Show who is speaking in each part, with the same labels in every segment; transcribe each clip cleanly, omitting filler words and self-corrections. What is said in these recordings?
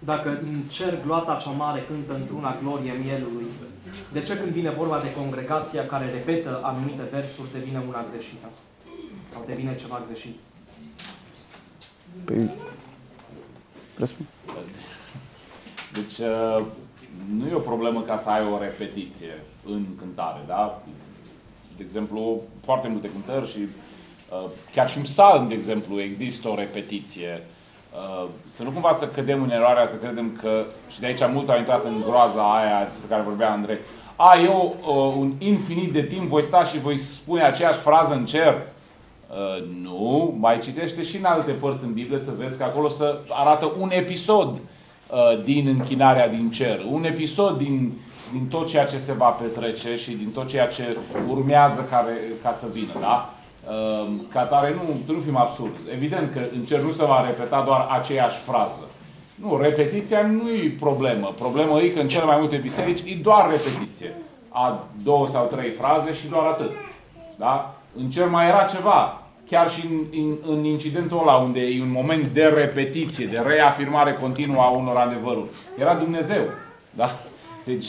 Speaker 1: Dacă în cer gloata cea mare cântă într-una glorie mielului, de ce când vine vorba de congregația care repetă anumite versuri, devine una greșită? Sau devine ceva greșit?
Speaker 2: Păi, răspund.
Speaker 3: Deci, nu e o problemă ca să ai o repetiție în cântare, da? De exemplu, foarte multe cântări și chiar și în psalm, de exemplu, există o repetiție. Să nu cumva să cădem în eroarea, să credem că, și de aici mulți au intrat în groaza aia despre care vorbea Andrei, eu un infinit de timp voi sta și voi spune aceeași frază în cer. Nu, mai citește și în alte părți în Biblie să vezi că acolo să arată un episod din închinarea din cer, un episod din tot ceea ce se va petrece și din tot ceea ce urmează ca să vină, da? Ca tare nu fim absurzi. Evident că în cer nu se va repeta doar aceeași frază. Nu, repetiția nu e problemă. Problema e că în cele mai multe biserici e doar repetiție. A 2 sau 3 fraze și doar atât. Da? În cer mai era ceva. Chiar și în incidentul ăla, unde e un moment de repetiție, de reafirmare continuă a unor adevăruri. Era Dumnezeu. Da? Deci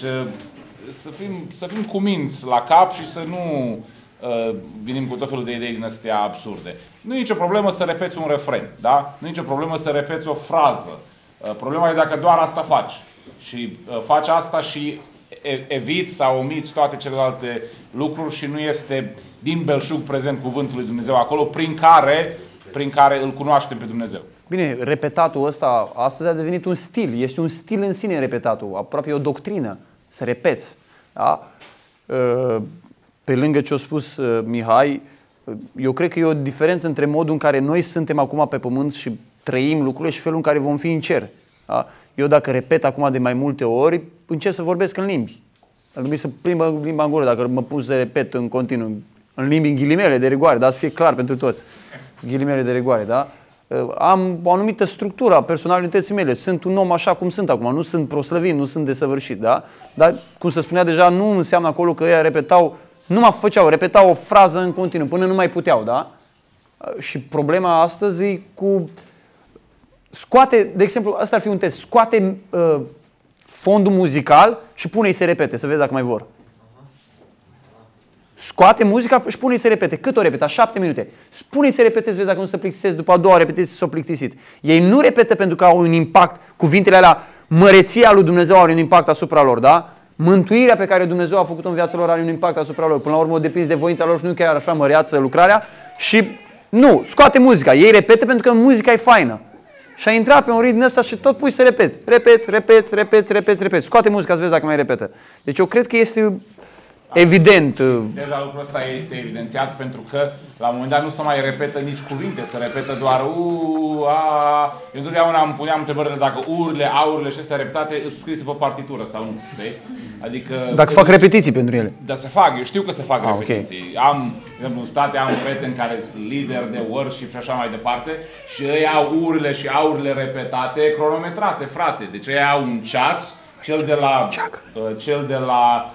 Speaker 3: să fim cuminți la cap și să nu venim cu tot felul de idei din astea absurde. Nu e nicio problemă să repeți un refren. Da? Nu e nicio problemă să repeți o frază. Problema e dacă doar asta faci. Și faci asta și eviți sau omiți toate celelalte lucruri și nu este din belșug prezent cuvântul lui Dumnezeu acolo prin care îl cunoaștem pe Dumnezeu.
Speaker 2: Bine, repetatul ăsta astăzi a devenit un stil. Este un stil în sine repetatul. Aproape o doctrină. Să repeți. Da? Pe lângă ce a spus Mihai, eu cred că e o diferență între modul în care noi suntem acum pe pământ și trăim lucrurile și felul în care vom fi în cer. Da? Eu dacă repet acum de mai multe ori, încep să vorbesc în limbi. Dacă mi se plimbă limba în gură, dacă mă pun să repet în continuu, în limbi, în ghilimele de rigoare, da? Să fie clar pentru toți. Ghilimele de rigoare, da? Am o anumită structură a personalității mele. Sunt un om așa cum sunt acum. Nu sunt proslăvit, nu sunt desăvârșit, da? Dar, cum se spunea deja, nu înseamnă acolo că ei repetau o frază în continuu, până nu mai puteau, da? Și problema astăzi e cu... Scoate, de exemplu, ăsta ar fi un test. Scoate fondul muzical și pune-i să repete, să vezi dacă mai vor. Scoate muzica și pune-i să repete. Cât o repeta? 7 minute. Spune-i să repete, să vezi dacă nu se plictisesc. După a doua repetiție s-o plictisit. Ei nu repetă pentru că au un impact. Cuvintele alea, măreția lui Dumnezeu are un impact asupra lor, da? Mântuirea pe care Dumnezeu a făcut-o în viața lor are un impact asupra lor. Până la urmă o depins de voința lor și nu chiar așa măreață lucrarea. Și nu, scoate muzica. Ei repetă pentru că muzica e faină. Și a intrat pe un ritm ăsta și tot pui să repeți. Scoate muzica să vezi dacă mai repetă. Deci eu cred că este evident.
Speaker 3: Deja lucrul ăsta este evidențiat pentru că la un moment dat nu se mai repetă nici cuvinte, se repetă doar a. Eu întotdeauna îmi puneam întrebările dacă urile, aurile și astea repetate sunt scrise pe partitură sau nu, știi? Adică
Speaker 2: dacă fac repetiții pentru ele.
Speaker 3: Da, se fac, eu știu că se fac repetiții. Okay. Am, de exemplu, în state am prieteni care sunt lideri de worship și așa mai departe și ei au urile și aurile repetate, cronometrate, frate. Deci ei au un ceas. Cel de la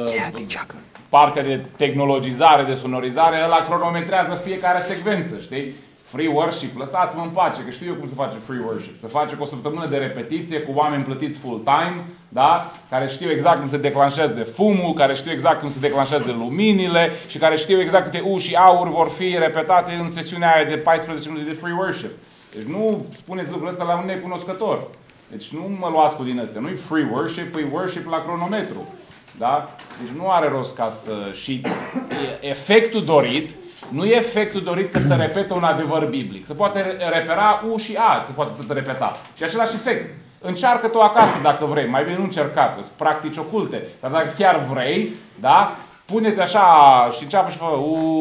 Speaker 3: partea de tehnologizare, de sonorizare, ăla cronometrează fiecare secvență, știi? Free worship, lăsați-mă în pace, că știu eu cum se face free worship. Se face cu o săptămână de repetiție, cu oameni plătiți full-time, da? Care știu exact cum se declanșeze fumul, care știu exact cum se declanșeze luminile și care știu exact câte U și auri vor fi repetate în sesiunea aia de 14 minute de free worship. Deci nu spuneți lucrul ăsta la un necunoscător. Deci nu mă luați cu din astea. Nu-i free worship, e worship la cronometru. Da? Deci nu are rost ca să... Și efectul dorit, nu e efectul dorit că se repetă un adevăr biblic. Se poate repera U și A, se poate tot repeta. Și același efect. Încearcă tu acasă dacă vrei. Mai bine nu încerca, că sunt practici oculte. Dar dacă chiar vrei, da? Pune-te așa și înceapă și fă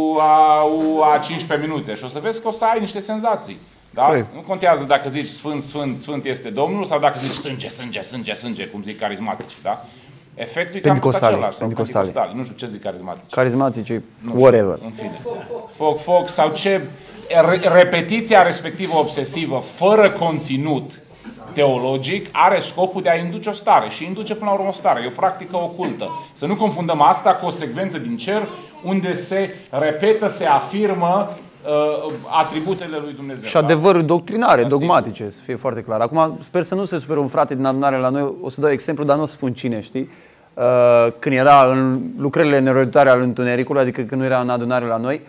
Speaker 3: U-A 15 minute. Și o să vezi că o să ai niște senzații. Da? Nu contează dacă zici Sfânt, Sfânt, Sfânt este Domnul sau dacă zici sânge, sânge, sânge, sânge, cum zic carismatici. Da? Efectul e cam tot același. Pentecostali. Nu știu ce zic carismatici.
Speaker 2: Carismatici, whatever.
Speaker 3: În fine. Foc, foc sau ce... Repetiția respectivă obsesivă, fără conținut teologic, are scopul de a induce o stare. Și induce până la urmă o stare. E o practică ocultă. Să nu confundăm asta cu o secvență din cer unde se repetă, se afirmă atributele lui Dumnezeu.
Speaker 2: Și adevăruri doctrinare, dogmatice, să fie foarte clar. Acum sper să nu se supere un frate din adunare la noi, o să dau exemplu, dar nu o să spun cine, știi? Când era în lucrările neroditoare ale întunericului, adică când nu era în adunare la noi,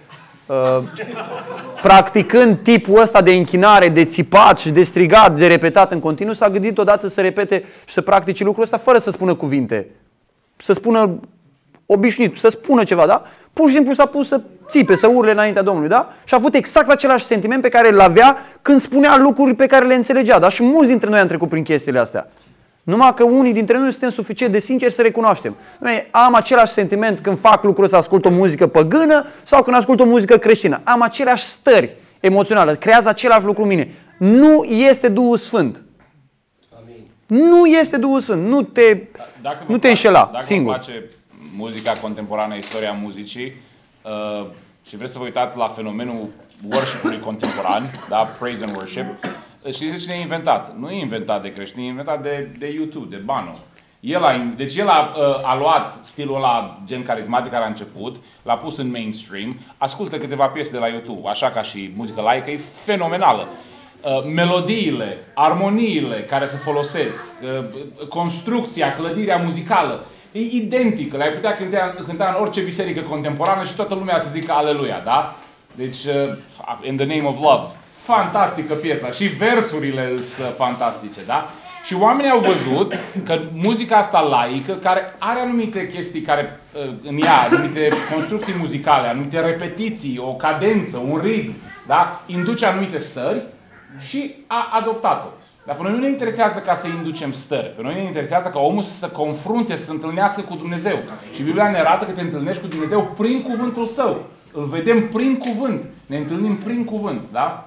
Speaker 2: practicând tipul ăsta de închinare, de țipat și de strigat, de repetat în continuu, s-a gândit odată să repete și să practice lucrul ăsta fără să spună cuvinte. Să spună obișnuit, să spună ceva, da? Pur și simplu s-a pus să țipe, să urle înaintea Domnului, da? Și a avut exact același sentiment pe care îl avea când spunea lucruri pe care le înțelegea, da? Și mulți dintre noi am trecut prin chestiile astea. Numai că unii dintre noi nu suntem suficient de sinceri să recunoaștem. Am același sentiment când fac lucrul ăsta, ascult o muzică păgână sau când ascult o muzică creștină. Am aceleași stări emoționale, creează același lucru în mine. Nu este Duhul Sfânt. Amin. Nu este Duhul Sfânt. Nu te înșela, singur.
Speaker 3: Dacă vă place muzica contemporană, istoria muzicii și vreți să vă uitați la fenomenul worship-ului contemporan, da? Praise and worship, știți cine e inventat? Nu e inventat de creștini, e inventat de YouTube, de Bono. Deci el a luat stilul ăla gen carismatic care a început, l-a pus în mainstream, ascultă câteva piese de la YouTube, așa ca și muzică laică, e fenomenală. Melodiile, armoniile care se folosesc, construcția, clădirea muzicală, e identică. Le-ai putea cânta în orice biserică contemporană și toată lumea să zică aleluia, da? Deci, In the Name of Love. Fantastică piesa și versurile sunt fantastice, da? Și oamenii au văzut că muzica asta laică, care are anumite chestii care în ea, anumite construcții muzicale, anumite repetiții, o cadență, un ritm, da? Induce anumite stări și a adoptat-o. Dar pe noi nu ne interesează ca să inducem stări. Pe noi ne interesează ca omul să se confrunte, să se întâlnească cu Dumnezeu. Și Biblia ne arată că te întâlnești cu Dumnezeu prin cuvântul Său. Îl vedem prin cuvânt. Ne întâlnim prin cuvânt, da?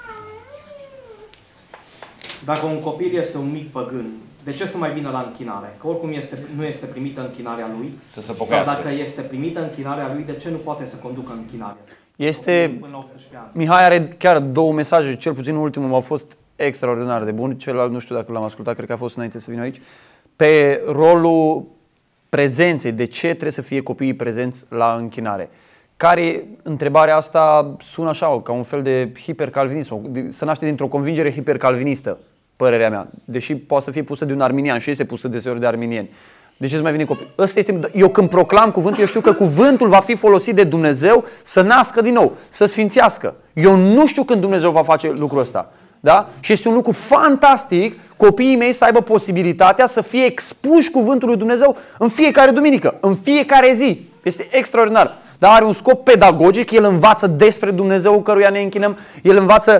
Speaker 1: Dacă un copil este un mic păgân, de ce să mai vină la închinare? Că oricum nu este primită închinarea lui.
Speaker 3: Să se pocăiască.
Speaker 1: Sau dacă este primită închinarea lui, de ce nu poate să conducă închinarea?
Speaker 2: Până la 18 ani. Mihai are chiar două mesaje, cel puțin ultimul au fost extraordinar de bun. Celălalt nu știu dacă l-am ascultat, cred că a fost înainte să vină aici. Pe rolul prezenței, de ce trebuie să fie copiii prezenți la închinare. Care întrebarea asta sună așa, ca un fel de hipercalvinism, se naște dintr-o convingere hipercalvinistă, părerea mea, deși poate să fie pusă de un arminian și este pusă deseori de arminieni. De ce să mai vine copil? Eu când proclam cuvântul, eu știu că cuvântul va fi folosit de Dumnezeu să nască din nou, să sfințească. Eu nu știu când Dumnezeu va face lucrul ăsta. Da? Și este un lucru fantastic copiii mei să aibă posibilitatea să fie expuși cuvântului lui Dumnezeu în fiecare duminică, în fiecare zi. Este extraordinar. Dar are un scop pedagogic, el învață despre Dumnezeu căruia ne închinăm, el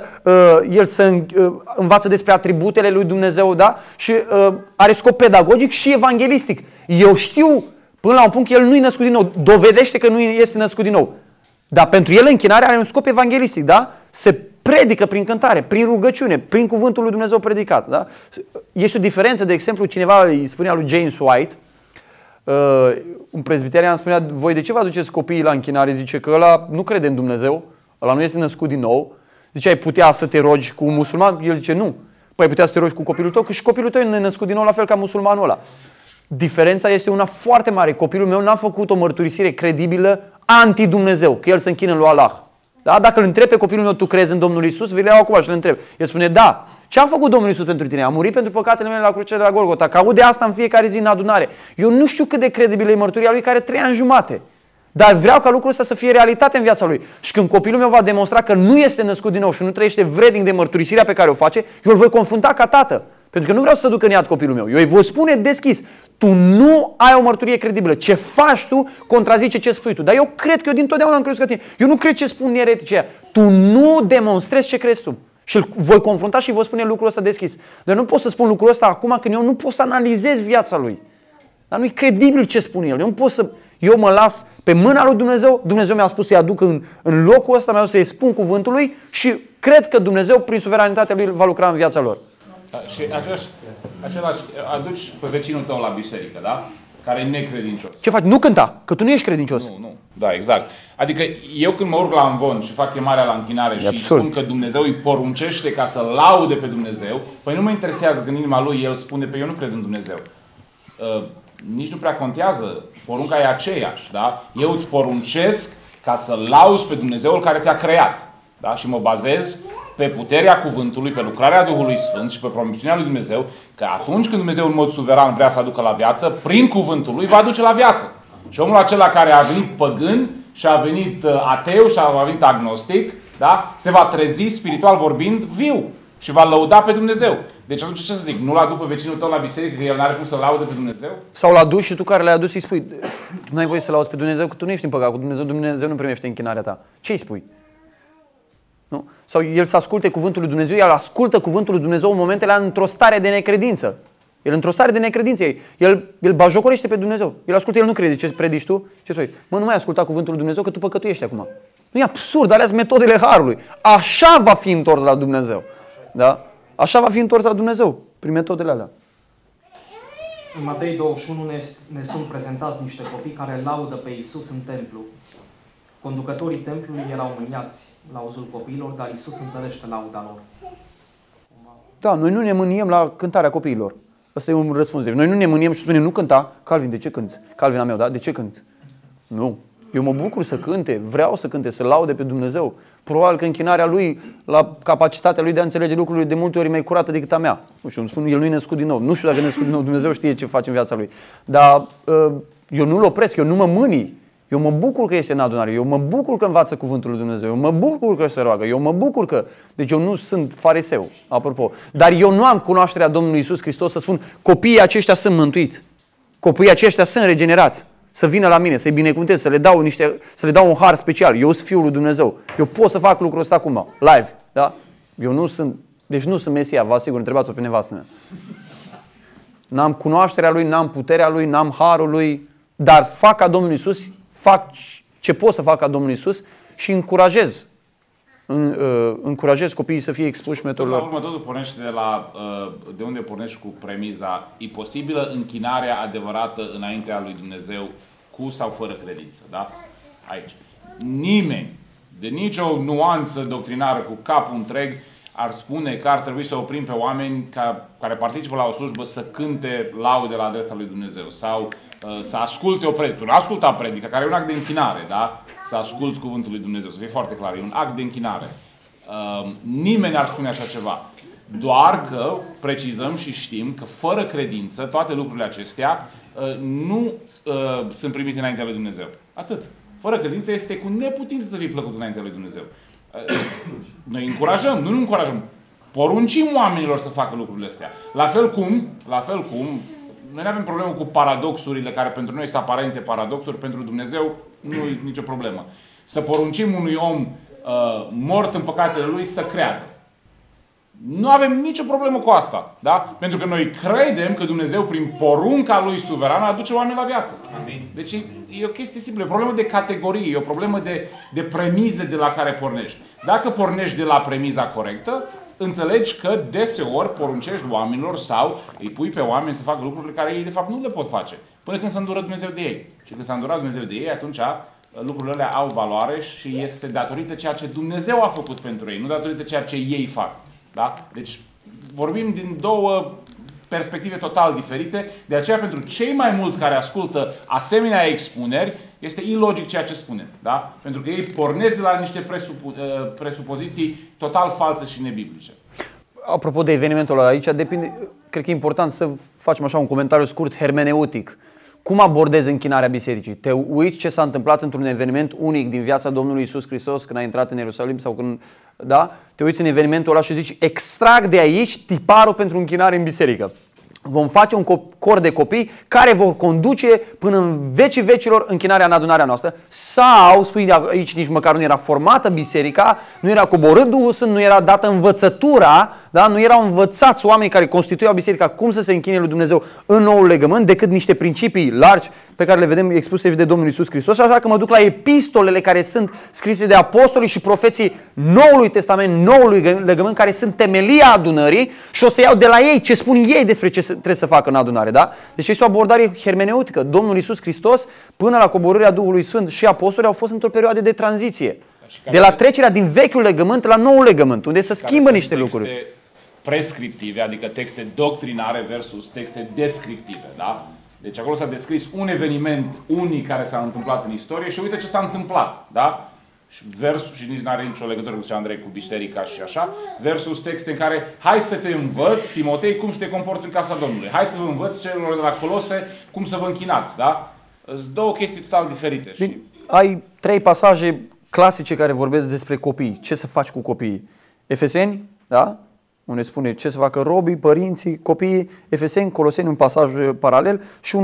Speaker 2: învață despre atributele lui Dumnezeu, da? Și are scop pedagogic și evanghelistic. Eu știu, până la un punct, el nu e născut din nou, dovedește că nu este născut din nou. Dar pentru el închinarea are un scop evanghelistic, da? Se predică prin cântare, prin rugăciune, prin cuvântul lui Dumnezeu predicat, da? Este o diferență, de exemplu, cineva îi spunea lui James White, un prezbiterian spunea, voi de ce vă aduceți copiii la închinare? Zice că ăla nu crede în Dumnezeu, ăla nu este născut din nou. Zice, ai putea să te rogi cu un musulman? El zice, nu. Păi ai putea să te rogi cu copilul tău, că și copilul tău nu e născut din nou la fel ca musulmanul ăla. Diferența este una foarte mare. Copilul meu n-a făcut o mărturisire credibilă anti-Dumnezeu, că el se închină lui Allah. Da? Dacă îl întreb pe copilul meu, tu crezi în Domnul Iisus? Vi le iau acum și îl întreb. El spune, da. Ce a făcut Domnul Iisus pentru tine? A murit pentru păcatele mele la crucea de la Golgota. Că aude asta în fiecare zi în adunare. Eu nu știu cât de credibilă e mărturia lui, care 3 ani jumate. Dar vreau ca lucrul ăsta să fie realitate în viața lui. Și când copilul meu va demonstra că nu este născut din nou și nu trăiește vrednic de mărturisirea pe care o face, eu îl voi confrunta ca tată. Pentru că nu vreau să duc în iad copilul meu. Eu îi voi spune deschis, tu nu ai o mărturie credibilă. Ce faci tu contrazice ce spui tu. Dar eu cred că eu dintotdeauna am crezut că tine. Eu nu cred ce spun ereticii aia. Tu nu demonstrezi ce crezi tu. Și îl voi confrunta și îi voi spune lucrul ăsta deschis. Dar nu pot să spun lucrul ăsta acum când eu nu pot să analizez viața lui. Dar nu e credibil ce spune el. Eu nu pot să... Eu mă las pe mâna lui Dumnezeu. Dumnezeu mi-a spus să-i aduc în locul ăsta, mi-a spus să-i spun cuvântul lui și cred că Dumnezeu, prin suveranitatea lui, va lucra în viața lor.
Speaker 3: Și același aduci pe vecinul tău la biserică, da? Care e necredincios.
Speaker 2: Ce faci? Nu cânta, că tu nu ești credincios.
Speaker 3: Nu. Da, exact. Adică eu când mă urc la amvon și fac chemarea la închinare și spun că Dumnezeu îi poruncește ca să laude pe Dumnezeu, păi nu mă interesează că în inima lui el spune, pe eu nu cred în Dumnezeu. Nici nu prea contează. Porunca e aceeași, da? Eu îți poruncesc ca să lauzi pe Dumnezeul care te-a creat. Da? Și mă bazez pe puterea cuvântului, pe lucrarea Duhului Sfânt și pe promisiunea lui Dumnezeu, că atunci când Dumnezeu în mod suveran vrea să aducă la viață, prin cuvântul lui va aduce la viață. Și omul acela care a venit păgân și a venit ateu și a venit agnostic, da? Se va trezi, spiritual vorbind, viu. Și va lăuda pe Dumnezeu. Deci atunci ce să zic? Nu-l aduc pe vecinul tău la biserică că el n-are cum să laude pe Dumnezeu?
Speaker 2: Sau l-a dus și tu care l-ai adus îi spui, tu n-ai voie să lauzi pe Dumnezeu, că tu nu ești în păcat cu Dumnezeu, Dumnezeu nu primește închinarea ta. Ce îi spui? Nu? Sau el să asculte cuvântul lui Dumnezeu, el ascultă cuvântul lui Dumnezeu în momentele într-o stare de necredință. El într-o stare de necredință, el bajocorește pe Dumnezeu. El ascultă, el nu crede ce predici tu. Ce spui? Mă, nu mai asculta cuvântul lui Dumnezeu că tu păcătuiești acum. Nu e absurd, alea sunt metodele harului. Așa va fi întors la Dumnezeu. Da? Așa va fi întors la Dumnezeu, prin metodele alea.
Speaker 1: În Matei 21 ne sunt prezentați niște copii care laudă pe Iisus în templu. Conducătorii templului erau mâniați la auzul copiilor, dar Iisus întărește lauda lor.
Speaker 2: Da, noi nu ne mâniem la cântarea copiilor. Asta e un răspuns. Deci noi nu ne mâniem și spunem, nu cânta. Calvin, de ce cânti? Calvin al meu, da? De ce cânti? Nu. Eu mă bucur să cânte, vreau să cânte, să laude pe Dumnezeu. Probabil că închinarea lui, la capacitatea lui de a înțelege lucrurile, de multe ori e mai curată decât a mea. Nu știu, îmi spun, el nu e născut din nou. Nu știu dacă e născut din nou, Dumnezeu știe ce face în viața lui. Dar eu nu-l opresc, eu nu mă mânii. Eu mă bucur că este în adunare, eu mă bucur că învață cuvântul lui Dumnezeu, eu mă bucur că se roagă, eu mă bucur că... Deci eu nu sunt fariseu, apropo. Dar eu nu am cunoașterea Domnului Iisus Hristos să spun, copiii aceștia sunt mântuiți, copiii aceștia sunt regenerați, să vină la mine, să-i binecuvântez, să le dau un har special. Eu sunt Fiul lui Dumnezeu, eu pot să fac lucrul ăsta acum, live, da? Eu nu sunt, deci nu sunt Mesia, vă asigur, întrebați-o pe nevastă mea. N-am cunoașterea Lui, n-am puterea Lui, n-am harul Lui, dar fac ca Domnul Iisus, fac ce pot să fac ca Domnul Iisus și încurajez copiii să fie expuși metodelor.
Speaker 3: La urmă totul pornește de unde pornești cu premiza, e posibilă închinarea adevărată înaintea lui Dumnezeu cu sau fără credință, da? Aici. Nimeni, de nicio nuanță doctrinară cu capul întreg, ar spune că ar trebui să oprim pe oameni care participă la o slujbă să cânte laude la adresa lui Dumnezeu sau să asculte o predică. Nu asculta predica, care e un act de închinare, da? Să asculți cuvântul lui Dumnezeu, să fie foarte clar, e un act de închinare. Nimeni ar spune așa ceva. Doar că precizăm și știm că fără credință, toate lucrurile acestea nu sunt primite înaintea lui Dumnezeu. Atât. Fără credință este cu neputință să fii plăcut înaintea lui Dumnezeu. Noi încurajăm, nu încurajăm. Poruncim oamenilor să facă lucrurile astea. La fel cum, noi nu avem problemă cu paradoxurile care pentru noi sunt aparente paradoxuri, pentru Dumnezeu nu e nicio problemă. Să poruncim unui om mort în păcatele lui să creadă. Nu avem nicio problemă cu asta, da? Pentru că noi credem că Dumnezeu prin porunca lui suverană aduce oameni la viață. Amin. Deci e o chestie simplă, e o problemă de categorie, e o problemă de premize de la care pornești. Dacă pornești de la premiza corectă, înțelegi că deseori poruncești oamenilor sau îi pui pe oameni să facă lucrurile care ei de fapt nu le pot face. Până când s-a îndurat Dumnezeu de ei. Și când s-a îndurat Dumnezeu de ei, atunci lucrurile alea au valoare și este datorită ceea ce Dumnezeu a făcut pentru ei, nu datorită ceea ce ei fac. Da? Deci vorbim din două perspective total diferite, de aceea pentru cei mai mulți care ascultă asemenea expuneri, este ilogic ceea ce spunem. Da? Pentru că ei pornesc de la niște presupoziții total false și nebiblice.
Speaker 2: Apropo de evenimentul ăla, aici depinde, cred că e important să facem așa un comentariu scurt hermeneutic. Cum abordezi închinarea bisericii? Te uiți ce s-a întâmplat într-un eveniment unic din viața Domnului Iisus Hristos când a intrat în Ierusalim sau când, da? Te uiți în evenimentul ăla și zici, extrag de aici tiparul pentru închinare în biserică. Vom face un cor de copii care vor conduce până în vecii vecilor închinarea în adunarea noastră. Sau, spui, aici nici măcar nu era formată biserica, nu era coborât Duhul Sfânt, nu era dată învățătura, da? Nu erau învățați oamenii care constituiau biserica cum să se închine lui Dumnezeu în noul legământ, decât niște principii largi pe care le vedem expuse și de Domnul Iisus Hristos. Așa că mă duc la epistolele care sunt scrise de apostolii și profeții Noului Testament, Noului legământ, care sunt temelia adunării și o să iau de la ei ce spun ei despre ce trebuie să facă în adunare. Da? Deci este o abordare hermeneutică. Domnul Iisus Hristos, până la coborârea Duhului Sfânt și apostolii, au fost într-o perioadă de tranziție. De la trecerea din vechiul legământ la noul legământ, unde se schimbă niște lucruri.
Speaker 3: Prescriptive, adică texte doctrinare versus texte descriptive. Da? Deci acolo s-a descris un eveniment unic care s-a întâmplat în istorie și uite ce s-a întâmplat. Da? Și versul, și nici nu are nicio legătură cu ce Andrei, cu biserica și așa, versus texte în care hai să te învăț, Timotei, cum să te comporți în casa Domnului. Hai să vă învăț celor de la Colose cum să vă închinați, da? Sunt două chestii total diferite.
Speaker 2: Bine, ai 3 pasaje clasice care vorbesc despre copii. Ce să faci cu copiii? Efeseni, da? Unde spune ce să facă robii, părinții, copiii. Efeseni, Coloseni, un pasaj paralel. Și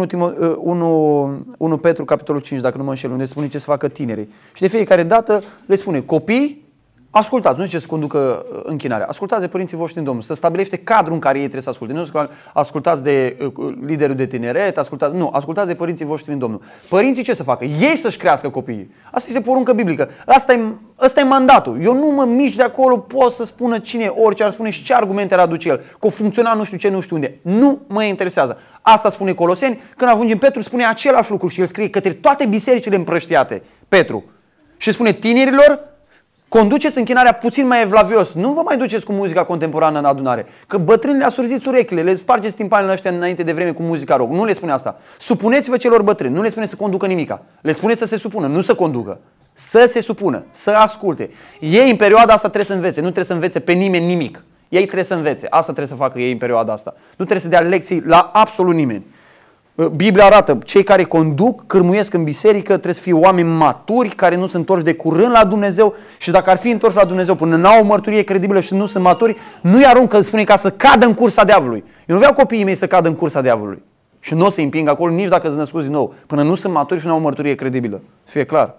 Speaker 2: 1 Petru, capitolul 5, dacă nu mă înșel, unde spune ce să facă tinerii. Și de fiecare dată le spune copii, ascultați, nu zice să conducă închinarea. Ascultați de părinții voștri în Domnul. Să stabilește cadrul în care ei trebuie să asculte. Nu ascultați de liderul de tineret, ascultați de părinții voștri în Domnul. Părinții ce să facă? Ei să-și crească copiii. Asta este poruncă biblică. Asta e mandatul. Eu nu mă mișc de acolo, pot să spună cine, orice ar spune și ce argumente ar aduce el. Că o funcționa nu știu ce, nu știu unde. Nu mă interesează. Asta spune Coloseni. Când ajunge în Petru, spune același lucru și el scrie către toate bisericile împrăștiate. Petru. Și spune tinerilor, conduceți închinarea puțin mai evlavios. Nu vă mai duceți cu muzica contemporană în adunare. Că bătrânii le asurziți urechile, le spargeți timpanele ăștia înainte de vreme cu muzica rock. Nu le spune asta. Supuneți-vă celor bătrâni. Nu le spune să conducă nimica. Le spune să se supună, nu să conducă. Să se supună, să asculte. Ei în perioada asta trebuie să învețe. Nu trebuie să învețe pe nimeni nimic. Ei trebuie să învețe. Asta trebuie să facă ei în perioada asta. Nu trebuie să dea lecții la absolut nimeni. Biblia arată, cei care conduc, cârmuiesc în biserică, trebuie să fie oameni maturi, care nu se întorc de curând la Dumnezeu și dacă ar fi întorși la Dumnezeu până n-au o mărturie credibilă și nu sunt maturi, nu-i aruncă, spune, ca să cadă în cursa diavolului. Eu nu vreau copiii mei să cadă în cursa diavolului și nu o să-i împing acolo nici dacă sunt născuți din nou, până nu sunt maturi și nu au o mărturie credibilă. Să fie clar.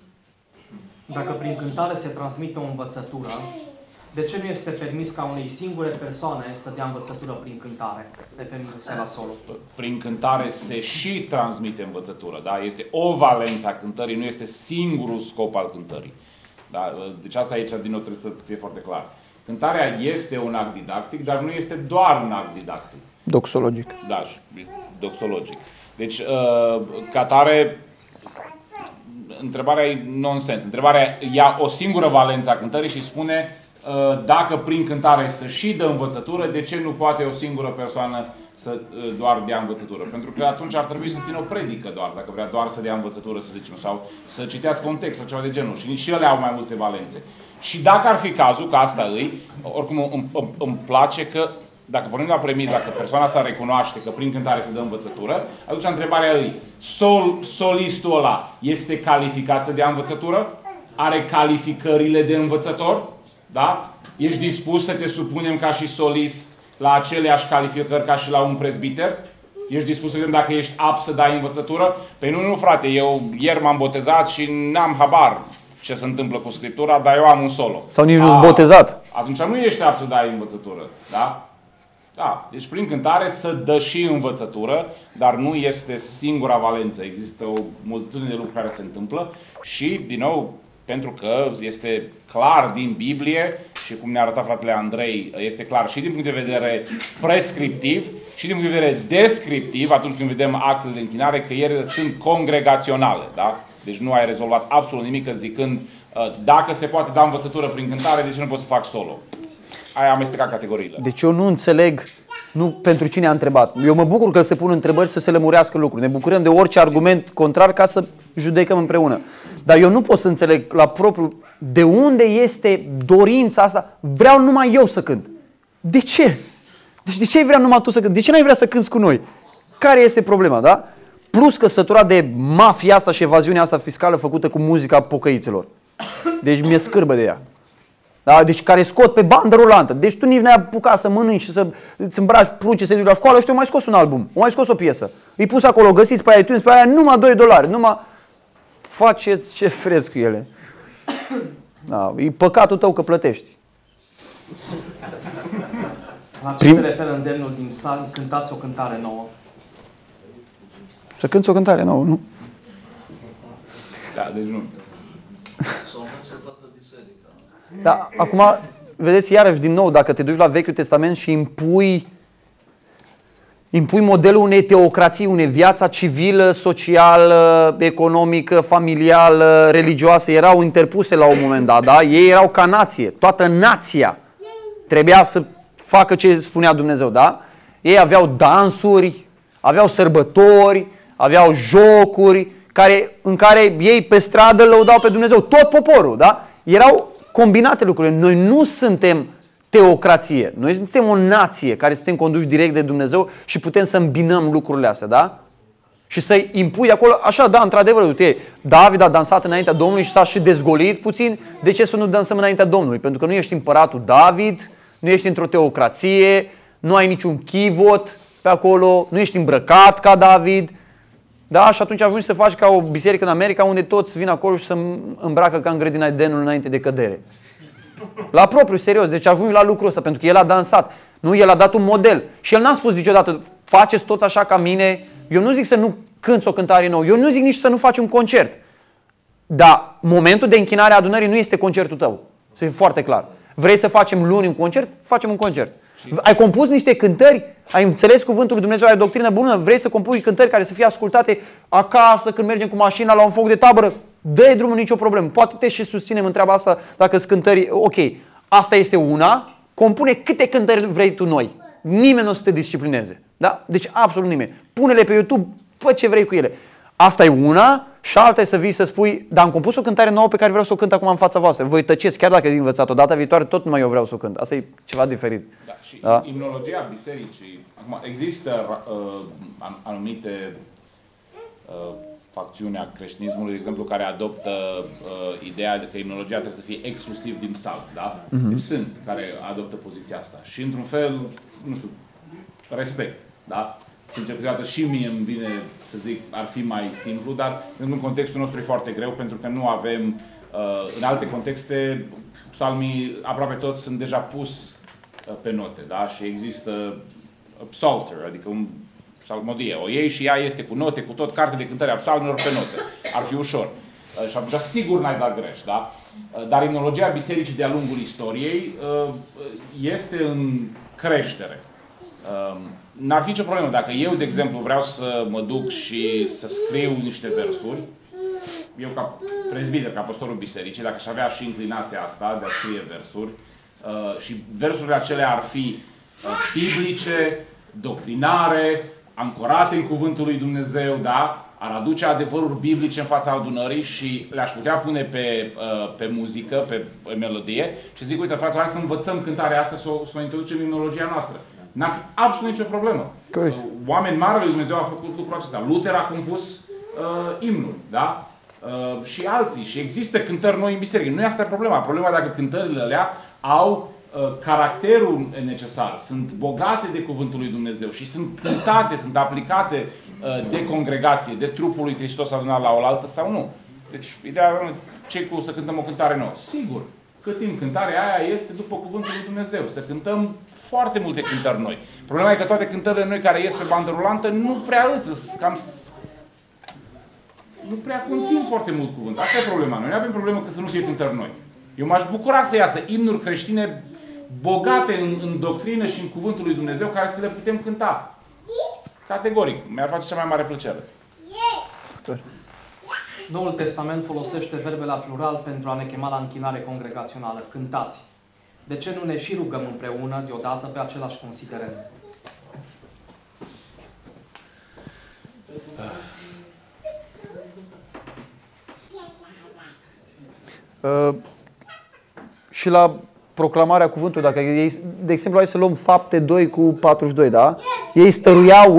Speaker 1: Dacă prin cântare se transmite o învățătură, de ce nu este permis ca unei singure persoane să dea învățătură prin cântare, referindu-se la solo?
Speaker 3: Prin cântare se și transmite învățătură, da? Este o valență a cântării, nu este singurul scop al cântării. Da? Deci asta aici, din nou, trebuie să fie foarte clar. Cântarea este un act didactic, dar nu este doar un act didactic.
Speaker 2: Doxologic.
Speaker 3: Da, doxologic. Deci, ca tare, întrebarea e nonsens. Întrebarea ia o singură valență a cântării și spune dacă prin cântare să și dă învățătură, de ce nu poate o singură persoană să doar dea învățătură? Pentru că atunci ar trebui să țină o predică doar, dacă vrea doar să dea învățătură, să zicem, sau să citească un text sau ceva de genul. Și nici ele au mai multe valențe. Și dacă ar fi cazul, că asta îi, oricum îmi place că, dacă pornim la premiza că persoana asta recunoaște că prin cântare se dă învățătură, atunci întrebarea îi, solistul ăla este calificat să dea învățătură? Are calificările de învățător? Da? Ești dispus să te supunem ca și solist la aceleași calificări ca și la un prezbiter? Ești dispus să vedem dacă ești apт să dai învățătură? Păi nu, frate, eu ieri m-am botezat și n-am habar ce se întâmplă cu Scriptura, dar eu am un solo.
Speaker 2: Sau nici nu-s botezat.
Speaker 3: Atunci nu ești apт să dai învățătură. Da? Da. Deci prin cântare să dă și învățătură, dar nu este singura valență. Există o multitudine de lucruri care se întâmplă și, din nou, pentru că este clar din Biblie și cum ne-a arătat fratele Andrei, este clar și din punct de vedere prescriptiv și din punct de vedere descriptiv, atunci când vedem actele de închinare, că ele sunt congregaționale. Da? Deci nu ai rezolvat absolut nimic zicând dacă se poate da învățătură prin cântare, de ce nu pot să fac solo? Ai amestecat categoriile.
Speaker 2: Deci eu nu înțeleg nu pentru cine a întrebat. Eu mă bucur că se pun întrebări să se lămurească lucruri. Ne bucurăm de orice argument contrar ca să judecăm împreună. Dar eu nu pot să înțeleg la propriu de unde este dorința asta. Vreau numai eu să cânt. De ce? Deci de ce ai vrea numai tu să cânti? De ce n-ai vrea să cânti cu noi? Care este problema, da? Plus că săturat de mafia asta și evaziunea asta fiscală făcută cu muzica pocăiților. Deci mi-e scârbă de ea. Da? Deci care scot pe bandă rulantă. Deci tu nici n-ai apucat să mănânci și să-ți îmbraci pruce, să duci la școală și tu mai scos un album. O mai scos o piesă. Îi pus acolo, găsiți pe iTunes, pe aia numai $2. Numai faceți ce vreți cu ele. Da, e păcatul tău că plătești.
Speaker 1: La ce se referă îndemnul din psalm, cântați o cântare nouă?
Speaker 2: Să cânți o cântare nouă, nu?
Speaker 3: Da, deci nu.
Speaker 2: Da, acum, vedeți, iarăși, din nou, dacă te duci la Vechiul Testament și impui modelul unei teocrații, unei viața civilă, socială, economică, familială, religioasă, erau interpuse la un moment dat, da? Ei erau ca nație, toată nația trebuia să facă ce spunea Dumnezeu, da? Ei aveau dansuri, aveau sărbători, aveau jocuri, în care ei pe stradă lăudau pe Dumnezeu, tot poporul, da? Erau combinate lucrurile. Noi nu suntem teocrație. Noi suntem o nație care suntem conduși direct de Dumnezeu și putem să îmbinăm lucrurile astea, da? Și să-i impui acolo, așa, da, într-adevăr, uite, David a dansat înaintea Domnului și s-a și dezgolit puțin. De ce să nu dansăm înaintea Domnului? Pentru că nu ești împăratul David, nu ești într-o teocrație, nu ai niciun chivot pe acolo, nu ești îmbrăcat ca David. Da? Și atunci ajungi să faci ca o biserică în America unde toți vin acolo și să îmbracă ca în grădina Edenului înainte de cădere. La propriu, serios. Deci ajungi la lucrul ăsta, pentru că el a dansat. Nu, el a dat un model. Și el n-a spus niciodată, faceți tot așa ca mine. Eu nu zic să nu cânți o cântare nouă. Eu nu zic nici să nu faci un concert. Dar momentul de închinare a adunării nu este concertul tău. Să fie foarte clar. Vrei să facem luni un concert? Facem un concert. Ai compus niște cântări? Ai înțeles cuvântul lui Dumnezeu? Ai o doctrină bună? Vrei să compui cântări care să fie ascultate acasă când mergem cu mașina la un foc de tabără? Dă-i drumul, nicio problemă. Poate te și susținem în treaba asta dacă sunt cântări. Ok, asta este una. Compune câte cântări vrei tu noi. Nimeni nu o să te disciplineze. Da? Deci absolut nimeni. Pune-le pe YouTube, fă ce vrei cu ele. Asta e una. Și alta e să vii să spui, dar am compus o cântare nouă pe care vreau să o cânt acum în fața voastră. Voi tăceți, chiar dacă ați învățat-o data viitoare, tot numai eu vreau să o cânt. Asta e ceva diferit.
Speaker 3: Da, și imnologia bisericii, acum există anumite facțiuni a creștinismului, de exemplu, care adoptă ideea de că imnologia trebuie să fie exclusiv din psalm, da? Deci sunt care adoptă poziția asta. Și într-un fel, nu știu, respect, da? Sincer, câteodată și mie îmi vine să zic, ar fi mai simplu, dar în contextul nostru e foarte greu, pentru că nu avem, în alte contexte, psalmii aproape toți sunt deja pus pe note, da? Și există psalter, adică un psalmodie. O iei și ea este cu note, cu tot, carte de cântări a psalmilor pe note. Ar fi ușor. Și atunci sigur n-ai dat greș, da? Dar imnologia bisericii de-a lungul istoriei este în creștere. N-ar fi nicio problemă. Dacă eu, de exemplu, vreau să mă duc și să scriu niște versuri, eu ca prezbiter, ca pastorul bisericii, dacă aș avea și inclinația asta de a scrie versuri, și versurile acelea ar fi biblice, doctrinare, ancorate în cuvântul lui Dumnezeu, da? Ar aduce adevăruri biblice în fața adunării și le-aș putea pune pe muzică, pe melodie și zic, uite, frate, hai să învățăm cântarea asta, să o introducem în imnologia noastră. N-ar fi absolut nicio problemă.
Speaker 2: Corect.
Speaker 3: Oameni mari lui Dumnezeu au făcut lucrul acesta. Luther a compus imnul, da? Și alții. Și există cântări noi în biserică. Nu e asta problema. Problema dacă cântările alea au caracterul necesar, sunt bogate de cuvântul lui Dumnezeu și sunt cântate, sunt aplicate de congregație, de trupul lui Hristos adunat la oaltă sau nu. Deci, ideea ce cu să cântăm o cântare nouă? Sigur, cât timp cântarea aia este după cuvântul lui Dumnezeu. Să cântăm foarte multe cântări noi. Problema e că toate cântările noi care ies pe bandă rulantă nu prea nu prea conțin foarte mult cuvânt. Asta e problema. Noi nu avem problemă că să nu fie cântări noi. Eu m-aș bucura să iasă imnuri creștine bogate în doctrină și în cuvântul lui Dumnezeu care să le putem cânta. Categoric. Mi-ar face cea mai mare plăcere.
Speaker 1: Noul Testament folosește verbe la plural pentru a ne chema la închinare congregațională. Cântați. De ce nu ne și rugăm împreună deodată pe același considerent?
Speaker 2: Și la proclamarea cuvântului, dacă ei, de exemplu, hai să luăm Fapte 2 cu 42, da? Ei stăruiau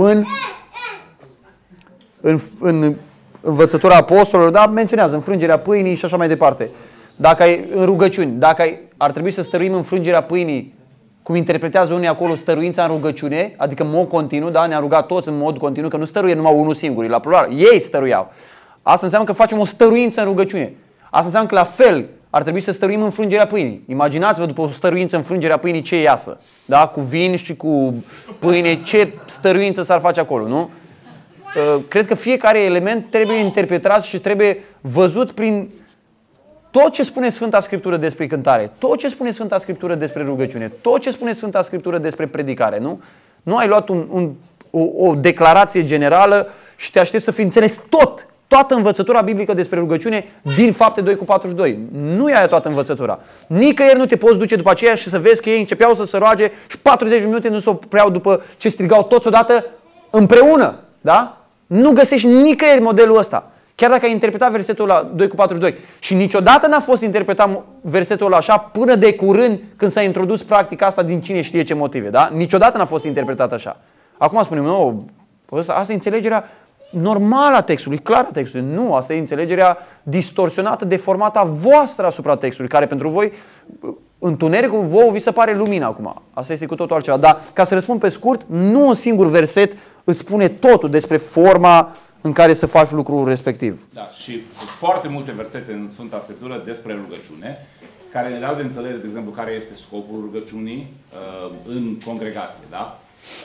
Speaker 2: în învățătura apostolilor, da? Menționează înfrângerea pâinii și așa mai departe. Dacă ai în rugăciuni, ar trebui să stăruim în frângerea pâinii, cum interpretează unii acolo stăruința în rugăciune, adică în mod continuu, da? Ne-a rugat toți în mod continuu, că nu stăruie numai unul singur, e la plural. Ei stăruiau. Asta înseamnă că facem o stăruință în rugăciune. Asta înseamnă că la fel ar trebui să stăruim în frângerea pâinii. Imaginați-vă după o stăruință în frângerea pâinii ce iasă. Da? Cu vin și cu pâine, ce stăruință s-ar face acolo, nu? Cred că fiecare element trebuie interpretat și trebuie văzut prin tot ce spune Sfânta Scriptură despre cântare, tot ce spune Sfânta Scriptură despre rugăciune, tot ce spune Sfânta Scriptură despre predicare, nu? Nu ai luat o declarație generală și te aștepți să fi înțeles toată învățătura biblică despre rugăciune din Fapte 2 cu 42. Nu e aia toată învățătura. Nicăieri nu te poți duce după aceea și să vezi că ei începeau să se roage și 40 de minute nu se opreau după ce strigau toți odată împreună. Da? Nu găsești nicăieri modelul ăsta. Chiar dacă ai interpretat versetul ăla 2:42 și niciodată n-a fost interpretat versetul ăla așa până de curând când s-a introdus practica asta din cine știe ce motive, da? Niciodată n-a fost interpretat așa. Acum spunem, nu, asta e înțelegerea normală a textului, clară a textului. Nu, asta e înțelegerea distorsionată, deformată a voastră asupra textului, care pentru voi, întunericul vouă vi se pare lumină acum. Asta este cu totul altceva. Dar, ca să răspund pe scurt, nu un singur verset îți spune totul despre forma în care să faci lucrul respectiv.
Speaker 3: Da, și sunt foarte multe versete în Sfânta Scriptură despre rugăciune, care ne dau de înțeles, de exemplu, care este scopul rugăciunii în congregație, da?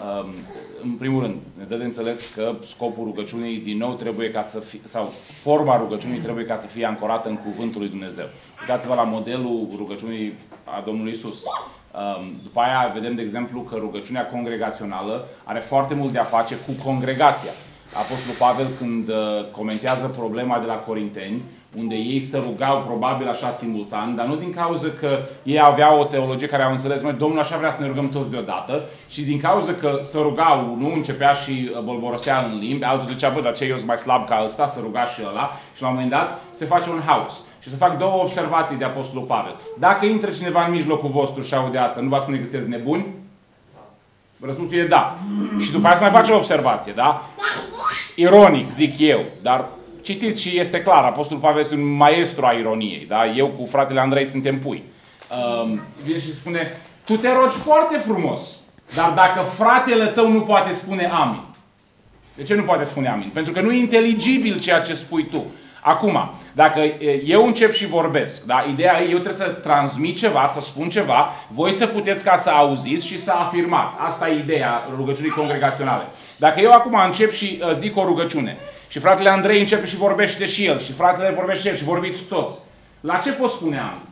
Speaker 3: În primul rând, ne dă de înțeles că scopul rugăciunii, din nou, trebuie ca să fie, sau forma rugăciunii trebuie ca să fie ancorată în Cuvântul lui Dumnezeu. Uitați-vă la modelul rugăciunii a Domnului Isus. După aia vedem, de exemplu, că rugăciunea congregațională are foarte mult de a face cu congregația. Apostolul Pavel, când comentează problema de la Corinteni, unde ei se rugau probabil așa simultan, dar nu din cauza că ei aveau o teologie care au înțeles, măi, Domnul așa vrea să ne rugăm toți deodată, și din cauza că se rugau, unul începea și bolborosea în limbi, altul zicea, bă, dar ce eu sunt mai slab ca ăsta, se ruga și ăla, și la un moment dat se face un haos. Și să fac două observații de Apostolul Pavel. Dacă intră cineva în mijlocul vostru și aude asta, nu va spune că sunteți nebuni? Răspunsul e da. Și după aia să mai face o observație, da? Ironic, zic eu, dar citiți și este clar, Apostolul Pavel este un maestru a ironiei, da? Eu cu fratele Andrei suntem pui. Vine și spune, tu te rogi foarte frumos, dar dacă fratele tău nu poate spune amin. De ce nu poate spune amin? Pentru că nu e inteligibil ceea ce spui tu. Acum, dacă eu încep și vorbesc, da? Ideea e, eu trebuie să transmit ceva, să spun ceva, voi să puteți ca să auziți și să afirmați. Asta e ideea rugăciunii congregaționale. Dacă eu acum încep și zic o rugăciune și fratele Andrei începe și vorbește și el și fratele vorbește și el și vorbiți toți, la ce pot spune amin?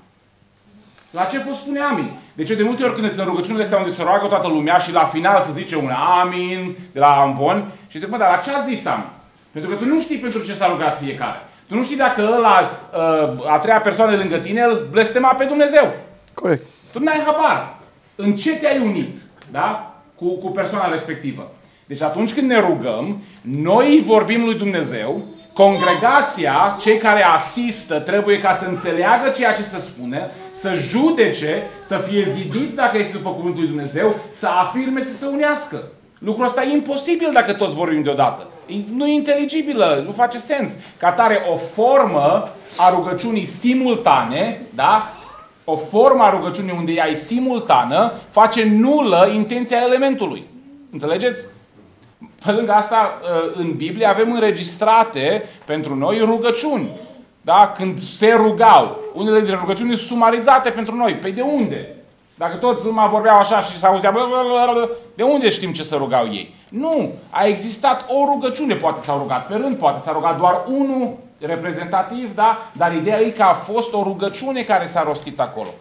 Speaker 3: La ce pot spune amin? Deci eu de multe ori când sunt în rugăciunile astea unde se roagă toată lumea și la final să zice un amin de la amvon și zic, mă, dar la ce ați zis amin? Pentru că tu nu știi pentru ce s-a rugat fiecare. Tu nu știi dacă ăla, a treia persoană lângă tine, îl blestema pe Dumnezeu.
Speaker 2: Corect.
Speaker 3: Tu n-ai habar. În ce te-ai unit, da? Cu persoana respectivă. Deci atunci când ne rugăm, noi vorbim lui Dumnezeu, congregația, cei care asistă, trebuie ca să înțeleagă ceea ce se spune, să judece, să fie zidiți dacă este după cuvântul lui Dumnezeu, să afirme, să se unească. Lucrul ăsta e imposibil dacă toți vorbim deodată. Nu e inteligibilă, nu face sens. Ca atare, o formă a rugăciunii simultane, da? O formă a rugăciunii unde ea e simultană, face nulă intenția elementului. Înțelegeți? Pe lângă asta, în Biblie avem înregistrate pentru noi rugăciuni. Da? Când se rugau. Unele dintre rugăciuni sunt sumarizate pentru noi. Păi de unde? Dacă toți lumea vorbeau așa și s-auzea, de unde știm ce se rugau ei? Nu. A existat o rugăciune. Poate s-au rugat pe rând, poate s-a rugat doar unul reprezentativ, da? Dar ideea e că a fost o rugăciune care s-a rostit acolo.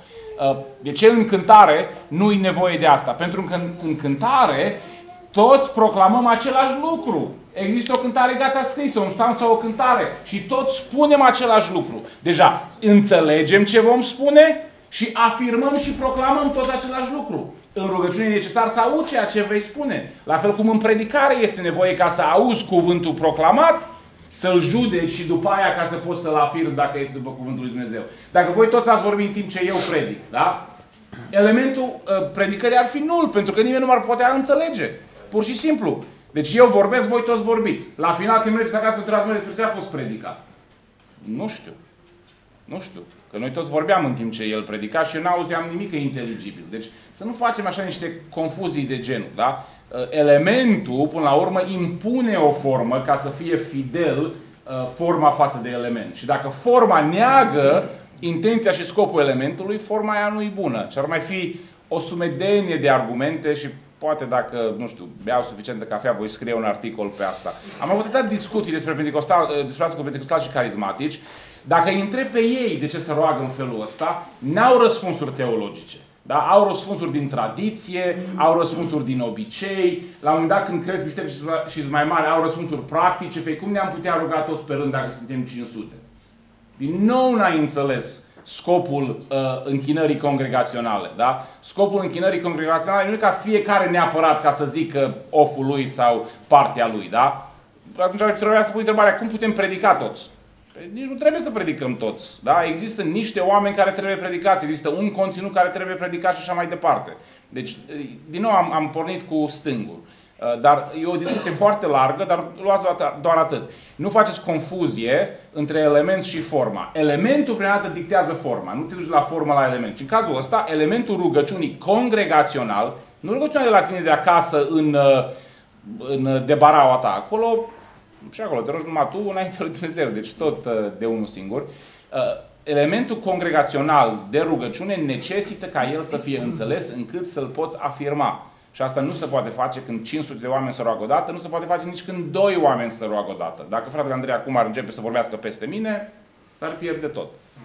Speaker 3: De ce în cântare nu e nevoie de asta? Pentru că în cântare toți proclamăm același lucru. Există o cântare gata scrisă, un psalm sau o cântare și toți spunem același lucru. Deja înțelegem ce vom spune și afirmăm și proclamăm tot același lucru. În rugăciune e necesar să auzi ceea ce vei spune. La fel cum în predicare este nevoie ca să auzi cuvântul proclamat, să-l judeci și după aia ca să poți să-l afirmi dacă este după cuvântul lui Dumnezeu. Dacă voi toți ați vorbit în timp ce eu predic, da? Elementul predicării ar fi nul, pentru că nimeni nu m-ar putea înțelege. Pur și simplu. Deci eu vorbesc, voi toți vorbiți. La final, când mergeți acasă, întrebați, despre ce a fost predica? Nu știu. Nu știu. Că noi toți vorbeam în timp ce el predica și eu n-auzeam nimic inteligibil. Deci să nu facem așa niște confuzii de genul, da? Elementul, până la urmă, impune o formă ca să fie fidel forma față de element. Și dacă forma neagă intenția și scopul elementului, forma aia nu e bună. Și ar mai fi o sumedenie de argumente și poate dacă, nu știu, beau suficientă cafea, voi scrie un articol pe asta. Am avut atâtea discuții despre pentecostali și carismatici. Dacă îi întreb pe ei de ce se roagă în felul ăsta, n-au răspunsuri teologice. Da? Au răspunsuri din tradiție, au răspunsuri din obicei. La un moment dat, când cresc biserici și sunt mai mari, au răspunsuri practice. Pe cum ne-am putea ruga toți pe rând dacă suntem 500? Din nou n-ai înțeles scopul închinării congregaționale. Da? Scopul închinării congregaționale nu e ca fiecare neapărat ca să zică oful lui sau partea lui. Da? atunci trebuia să pui întrebarea, cum putem predica toți? Păi nici nu trebuie să predicăm toți. Da? Există niște oameni care trebuie predicați, există un conținut care trebuie predicat și așa mai departe. Deci, din nou am pornit cu stângul. Dar e o discuție foarte largă, dar luați doar atât. Nu faceți confuzie între element și forma. Elementul prin dată dictează forma. Nu te duci la formă la element. Și în cazul ăsta, elementul rugăciunii congregațional, nu rugăciunea de la tine de acasă în debaraua ta. Acolo, și acolo, te rogi numai tu înainte lui Dumnezeu. Deci tot de unul singur. Elementul congregațional de rugăciune necesită ca el să fie înțeles încât să-l poți afirma. Și asta nu se poate face când 500 de oameni se roagă odată, nu se poate face nici când 2 oameni se roagă odată. Dacă fratele Andrei acum ar începe să vorbească peste mine, s-ar pierde tot.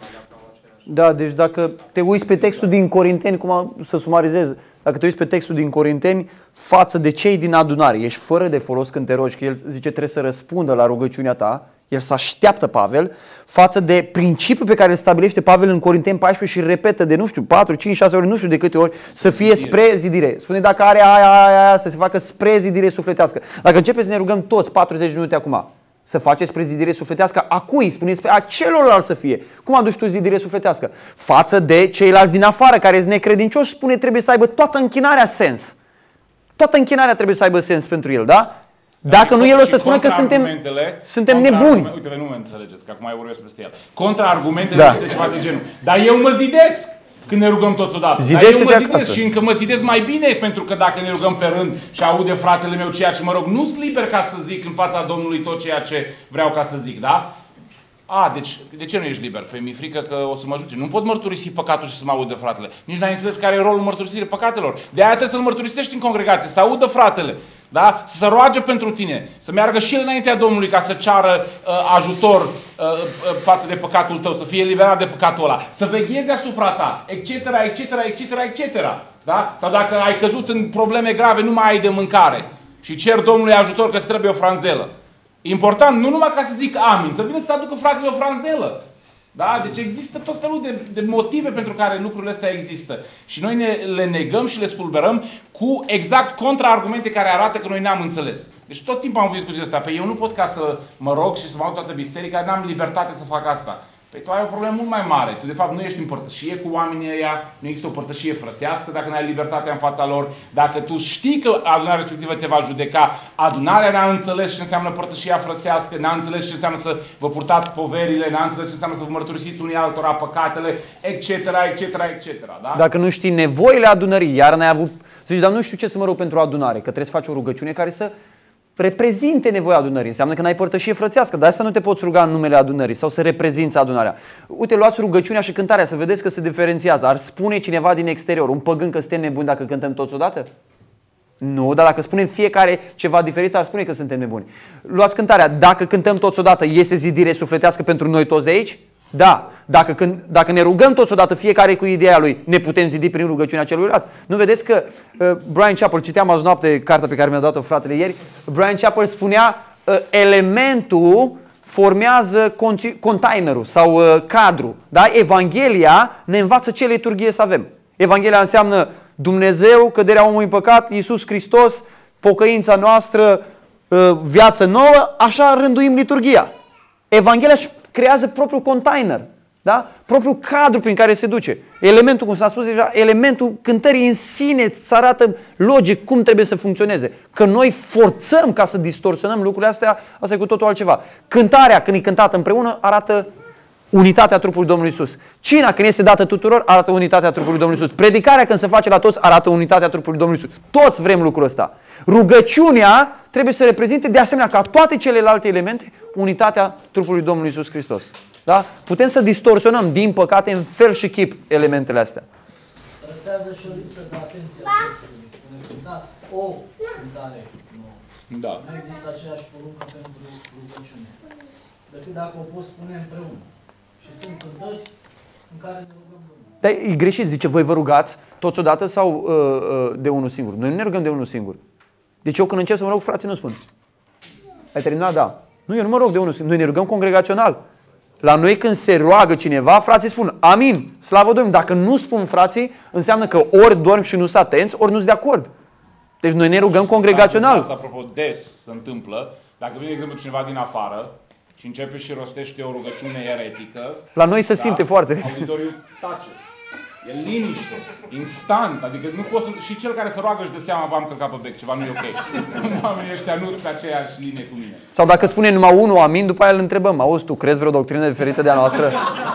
Speaker 2: Da, deci dacă te uiți pe textul din Corinteni, să sumarizez, dacă te uiți pe textul din Corinteni față de cei din adunare, ești fără de folos când te rogi, că el zice trebuie să răspundă la rugăciunea ta, el se așteaptă Pavel, față de principiul pe care îl stabilește Pavel în Corinteni 14 și repetă de, 4, 5, 6 ori, nu știu de câte ori, să fie spre zidire. Spune dacă are aia, să se facă spre zidire sufletească. Dacă începem să ne rugăm toți 40 de minute acum, să faceți spre zidire sufletească, a cui? Spune spre a celorlalți să fie. Cum aduci tu zidire sufletească? Față de ceilalți din afară, care sunt necredincioși, spune trebuie să aibă toată închinarea sens. Toată închinarea trebuie să aibă sens pentru el, da? Dacă nu, el o să spună că suntem nebuni.
Speaker 3: Uite, nu mă înțelegeți, că acum mai vorbesc peste el. Contraargumentele este ceva de genul. Dar eu mă zidesc când ne rugăm toți odată. Dar eu mă zidesc și încă mă zidesc mai bine, pentru că dacă ne rugăm pe rând și aude fratele meu ceea ce mă rog, nu sunt liber ca să zic în fața Domnului tot ceea ce vreau ca să zic, da? Deci de ce nu ești liber? Păi mi-e frică că o să mă ajute. Nu pot mărturisi păcatul și să mă audă fratele. Nici n-ai înțeles care e rolul mărturisirii păcatelor. De aia trebuie să-l mărturisești în congregație, să audă fratele. Da? Să se roage pentru tine, să meargă și el înaintea Domnului ca să ceară ajutor față de păcatul tău, să fie eliberat de păcatul ăla, să vegheze asupra ta, etc., etc., etc., etc. Da? Sau dacă ai căzut în probleme grave, nu mai ai de mâncare și cer Domnului ajutor că îți trebuie o franzelă. E important nu numai ca să zic amin, să vină să aducă fratele o franzelă. Da? Deci există tot felul de motive pentru care lucrurile astea există. Și noi le negăm și le spulberăm cu exact contraargumente care arată că noi n-am înțeles. Deci tot timpul am avut discuția asta. Păi eu nu pot ca să mă rog și să mă aud toată biserica, n-am libertate să fac asta. Păi tu ai o problemă mult mai mare. Tu de fapt nu ești în părtășie cu oamenii ăia, nu există o părtășie frățească dacă nu ai libertatea în fața lor. Dacă tu știi că adunarea respectivă te va judeca, adunarea n-a înțeles ce înseamnă părtășia frățească, n-a înțeles ce înseamnă să vă purtați poverile, n-a înțeles ce înseamnă să vă mărturisiți unii altora păcatele, etc., etc., etc. Da?
Speaker 2: Dacă nu știi nevoile adunării, iar n-ai avut, zici, dar nu știu ce să mă rog pentru adunare, că trebuie să faci o rugăciune care să reprezinte nevoia adunării. Înseamnă că n-ai părtășie frățească, dar asta nu te poți ruga în numele adunării sau să reprezinți adunarea. Uite, luați rugăciunea și cântarea, să vedeți că se diferențiază. Ar spune cineva din exterior, un păgân, că suntem nebuni dacă cântăm toți odată? Nu, dar dacă spunem fiecare ceva diferit, ar spune că suntem nebuni. Luați cântarea, dacă cântăm toți odată, este zidire sufletească pentru noi toți de aici? Da. Dacă ne rugăm toți odată, fiecare cu ideea lui, ne putem zidi prin rugăciunea celuilalt. Nu vedeți că Bryan Chapell, citeam azi noapte cartea pe care mi-a dat-o fratele ieri, Bryan Chapell spunea elementul formează containerul sau cadru. Da? Evanghelia ne învață ce liturghie să avem. Evanghelia înseamnă Dumnezeu, căderea omului în păcat, Iisus Hristos, pocăința noastră, viață nouă, așa rânduim liturghia. Evanghelia creează propriul container, da? Propriul cadru prin care se duce. Elementul, cum s-a spus deja, elementul cântării în sine îți arată logic cum trebuie să funcționeze. Că noi forțăm ca să distorsionăm lucrurile astea, asta e cu totul altceva. Cântarea, când e cântată împreună, arată unitatea trupului Domnului Iisus. Cina, când este dată tuturor, arată unitatea trupului Domnului Iisus. Predicarea, când se face la toți, arată unitatea trupului Domnului Iisus. Toți vrem lucrul ăsta. Rugăciunea trebuie să reprezinte, de asemenea, ca toate celelalte elemente, unitatea trupului Domnului Iisus Hristos. Da? Putem să distorsionăm, din păcate, în fel și chip elementele astea.
Speaker 4: Trătează și o lipsă de atenție a textului. Spune că dați o cântare nouă.
Speaker 3: Da.
Speaker 4: Nu există aceeași poruncă pentru rugăciune. Decât dacă o poți spune împreună. Și sunt cântări în care ne rugăm Domnului.
Speaker 2: Dar e greșit, zice, voi vă rugați toți odată sau de unul singur? Noi nu ne rugăm de unul singur. Deci eu când încep să mă rog, frații nu spun. Ai terminat? Da. Nu, eu nu mă rog de unul singur. Noi ne rugăm congregațional. La noi când se roagă cineva, frații spun amin, slavă Domnului. Dacă nu spun frații, înseamnă că ori dormi și nu sunt atenți, ori nu sunt de acord. Deci noi ne rugăm congregațional.
Speaker 3: Apropo, des se întâmplă, Dacă vine, de exemplu, cineva din afară și începe și rostește o rugăciune eretică,
Speaker 2: La noi se simte foarte.
Speaker 3: auditoriul tace. E liniște, instant, adică nu poți să... Și cel care se roagă își dă seama, am călcat pe bec, ceva nu e ok. Oamenii ăștia nu sunt pe aceeași linie cu mine.
Speaker 2: Sau dacă spune numai unul amin, după aia îl întrebăm, auzi, tu crezi vreo doctrină diferită de a noastră?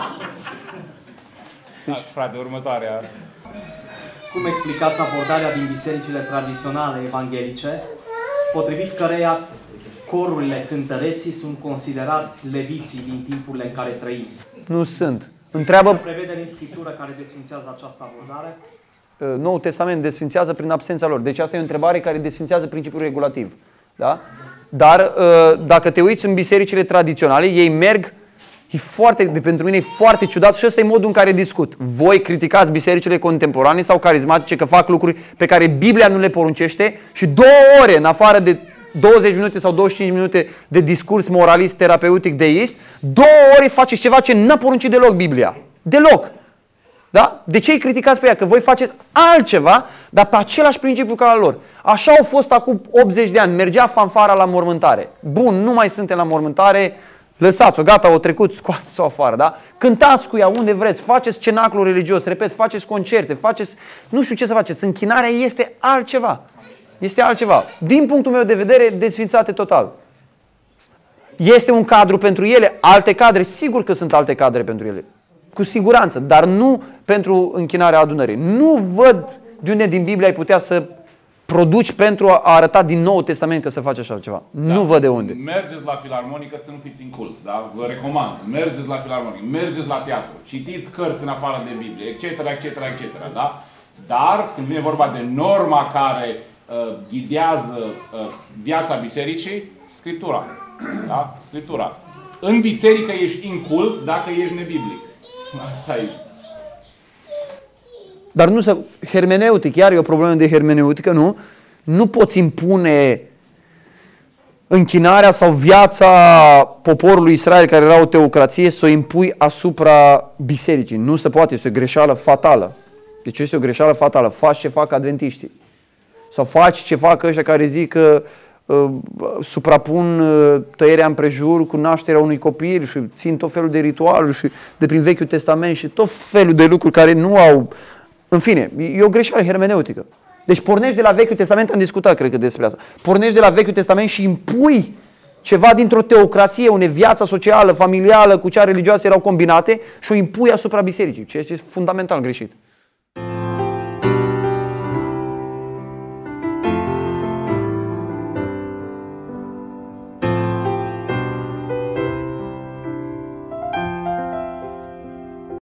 Speaker 3: Deci, frate, următoarea.
Speaker 1: Cum explicați abordarea din bisericile tradiționale evanghelice, potrivit căreia corurile cântăreții sunt considerați leviții din timpurile în care trăim?
Speaker 2: Nu sunt. Întreabă,
Speaker 1: Prevederi în Scriptură care desfințează această abordare?
Speaker 2: Noul Testament desfințează prin absența lor. Deci asta e o întrebare care desfințează principiul regulativ. Da? Dar dacă te uiți în bisericile tradiționale, ei merg, pentru mine e foarte ciudat și ăsta e modul în care discut. Voi criticați bisericile contemporane sau carismatice că fac lucruri pe care Biblia nu le poruncește și 2 ore, în afară de 20 minute sau 25 minute de discurs moralist, terapeutic, deist, 2 ore faceți ceva ce n-a poruncit deloc Biblia. Deloc. Da? De ce îi criticați pe ea? Că voi faceți altceva, dar pe același principiu ca al lor. Așa au fost acum 80 de ani. Mergea fanfara la mormântare. Bun, nu mai suntem la mormântare, lăsați-o, gata, o trecut, scoateți-o afară. Da? Cântați cu ea unde vreți, faceți cenaclu religios, repet, faceți concerte, faceți... Nu știu ce să faceți. Închinarea este altceva. Este altceva. Din punctul meu de vedere, desfințate total. Este un cadru pentru ele, alte cadre, sigur că sunt alte cadre pentru ele. Cu siguranță, dar nu pentru închinarea adunării. Nu văd de unde din Biblie ai putea să produci pentru a arăta din Noul Testament că se face așa ceva. Da. Nu văd de unde.
Speaker 3: Mergeți la filarmonică să nu fiți inculți, da? Vă recomand. Mergeți la filarmonică, mergeți la teatru, citiți cărți în afară de Biblie, etc., etc., etc., da? Dar când vine vorba de norma care ghidează viața bisericii, Scriptura. Da? Scriptura. În biserică ești incult dacă ești nebiblic. Asta e.
Speaker 2: Dar nu să... Hermeneutic, iar e o problemă de hermeneutică, nu? Nu poți impune închinarea sau viața poporului Israel, care era o teocrație, să o impui asupra bisericii. Nu se poate, este o greșeală fatală. Deci este o greșeală fatală. Faci ce fac adventiștii. Sau faci ce fac ăștia care zic că suprapun tăierea împrejur cu nașterea unui copil și țin tot felul de ritualuri și de prin Vechiul Testament și tot felul de lucruri care nu au... În fine, e o greșeală hermeneutică. Deci pornești de la Vechiul Testament, am discutat, cred că despre asta. Pornești de la Vechiul Testament și impui ceva dintr-o teocrație, unde viața socială, familială, cu cea religioasă erau combinate și o impui asupra bisericii, ceea ce este fundamental greșit.